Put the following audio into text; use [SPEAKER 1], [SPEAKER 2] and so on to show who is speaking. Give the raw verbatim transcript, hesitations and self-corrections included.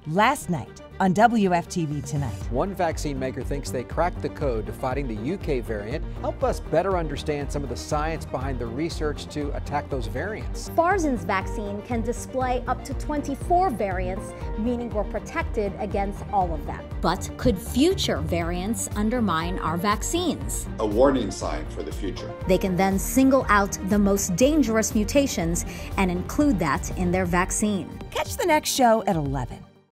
[SPEAKER 1] Last night on W F T V Tonight.
[SPEAKER 2] One vaccine maker thinks they cracked the code to fighting the U K variant. Help us better understand some of the science behind the research to attack those variants.
[SPEAKER 3] Pfizer's vaccine can display up to twenty-four variants, meaning we're protected against all of them.
[SPEAKER 4] But could future variants undermine our vaccines?
[SPEAKER 5] A warning sign for the future.
[SPEAKER 4] They can then single out the most dangerous mutations and include that in their vaccine.
[SPEAKER 1] Catch the next show at eleven.